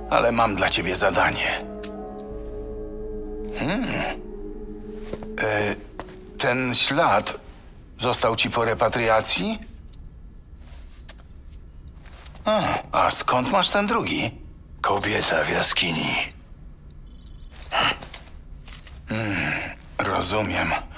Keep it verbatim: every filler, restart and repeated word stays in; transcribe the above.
ale mam dla ciebie zadanie. Hmm. E, ten ślad został ci po repatriacji? A, a skąd masz ten drugi? Kobieta w jaskini. Hmm, rozumiem.